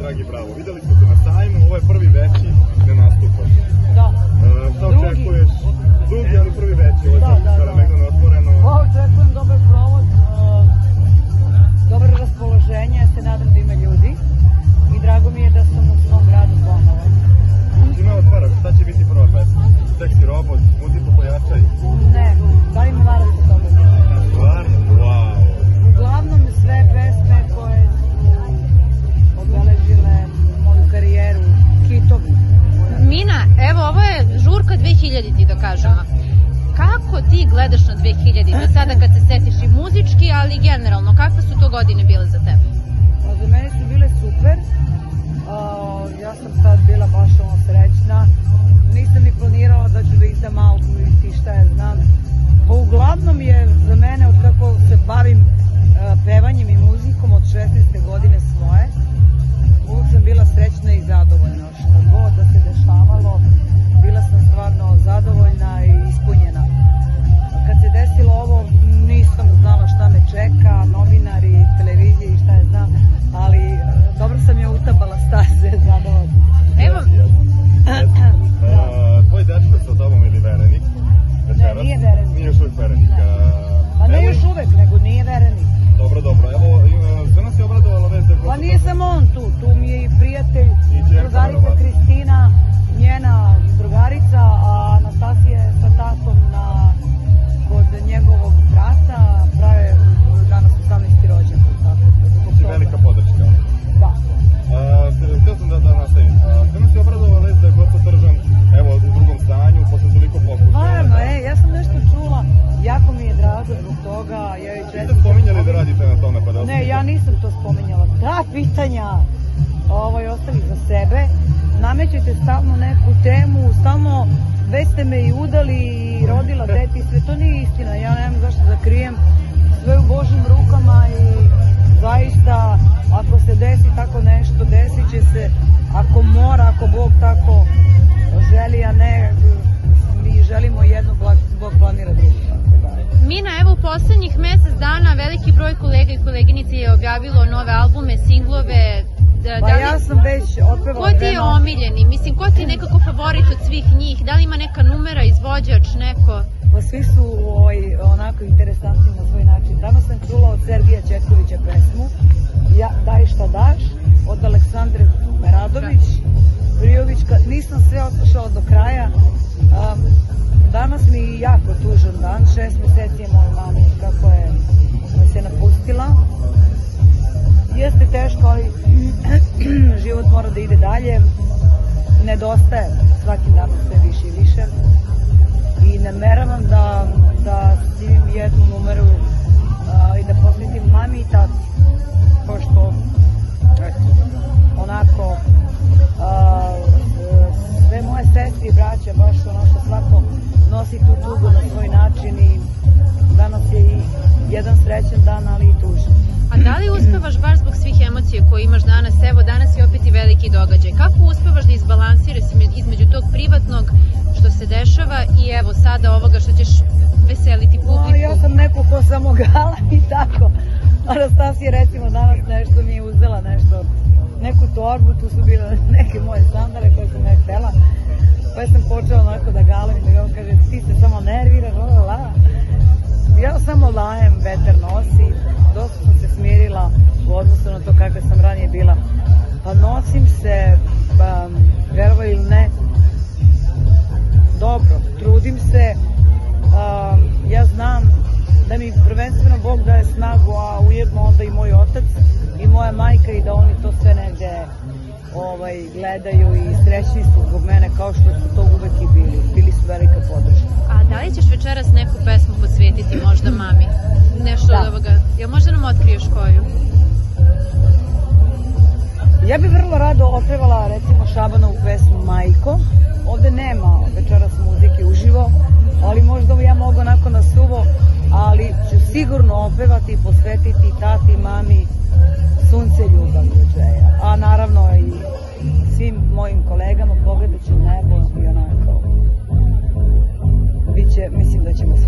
dragi, bravo. Videli smo se na sajmu, ovo je prvi veći gde nastupaš. Da. Šta očekuješ? Drugi, ali prvi veći, ovo je sad Karamegdana otvoreno. Očekujem dobar provod, dobro raspoloženje, se nadam da ima ljudi i drago mi je da sam u svom gradu ponovo. Ima otvarak, šta će biti prva pesma? Seksi robot, muziku pojačaj? Ne, daj mi vara se toga. Stvarno? Wow! Uglavnom sve pesme koje su obeležile moju karijeru, hitovi. Mina, evo ovo je žurka 2000-ti da kažemo. Kako ti gledaš na 2000-ti sada kad se setiš i muzički, ali i generalno, kakve su to godine bile za tebe? Za mene su bile super, ja sam sad bila baš srećna, nisam ni planirala da ću da izdam album ili ti šta ja znam. Pa uglavnom je za mene, od kako se bavim pevanjem i muzikom od 16. godine svoje, uvijek sam bila srećna i zadovoljna. Što god da se dešavalo, bila sam stvarno zadovoljna i ispunjena. Kad se desilo ovo, nisam znala šta me čeka, novinari, televizije i šta je znam, ali dobro sam je utabala staze, zadovoljna. Evo. Tvoj dečko je sa tobom ili verenik? Ne, nije verenik. Nije još uvijek verenik. Pa ne još uvek, nego nije verenik. Dobro, evo, sve nas je obradovalo već da je... Pa nije samo on tu mi je i prijatelj, drugarica Kristina, njena drugarica, a Anastasija je sa tatom kod njegovog brata, prave danas 18. rođendan. Znači velika podrška. Da. Htio sam da nastavim. Sve nas je obradovalo već da je Goco Tržan, evo, u drugom stanju, posle toliko pokušaja. Stvarno, ja sam nešto čula, jako mi je drago zbog toga. Ste spominjali da radite na tome, pa da... Ne, ja nisam to spominjala. Ta pitanja ostavi za sebe. Namećete stalno neku temu, stalno već ste me i udali i rodila dete i sve. To nije istina, ja nemam zašto da krijem. Sve u Božjim rukama i zaista, ako se desi tako nešto, desit će se. Ako mora, ako Bog tako želi, a ne, mi želimo jedno, Bog planira drugo. Mina, evo u poslednjih mesec dana veliki broj kolega i koleginici je objavilo nove albume, singlove. Pa ja sam već otpevala. Ko ti je omiljeni? Mislim, ko ti je nekako favorit od svih njih? Da li ima neka numera, izvođač, neko? Pa svi su onako interesantni na svoj način. Danas sam čula od Sergija Četkovića pesmu Daj šta daš, od Aleksandre Meradović, Brijovićka. Nisam sve otišala do kraja. Danas mi je jako tužan dan, 6 meseci je moja mama kako je se napustila. Jeste teško, ali život mora da ide dalje. Nedostaje svakim danom sve više i više. I nameravam da snimim jednu numeru i da posvetim mami i tati. Pošto, onako, sve moje sestri i braća, baš ono što svako nosi tu tugu na svoj način i danas je i jedan srećan dan, ali i tužan. A da li uspevaš baš zbog svih emocija koje imaš danas? Evo, danas je opet i veliki događaj. Kako uspevaš da izbalansiraš između tog privatnog što se dešava i evo sada ovoga što ćeš veseliti publiku? Ja sam neko ko samo gala i tako. Anastasija recimo danas nešto mi je uzela nešto, neku torbu, tu su bile neke moje sandale koje sam ne htela. Pa sam počela onako da galam i da on kaže ti se samo nerviraš, ja samo lajem, vetar nosi, dosta sam se smirila u odnosu na to kakva sam ranije bila. Pa nosim se, verovali ili ne, dobro, trudim se, ja znam da mi prvenstveno Bog daje snagu, a ujedno onda i moj otac i moja majka i da oni to sve negde gledaju i srećni su zbog mene kao što su to uvek i bili su velika podrška. A da li ćeš večeras neku pesmu posvetiti možda mami? Nešto od ovoga, jel možda nam otkriješ koju? Ja bih vrlo rado otpevala recimo Šabanovu pesmu Majko. Ovde nema večeras muzike uživo, ali možda ja mogu onako na suvo, ali ću sigurno opevati i posvetiti tati, mami, sunce, ljubav, a naravno i svim mojim kolegama pogledat ću u nebo i onako, mislim da ćemo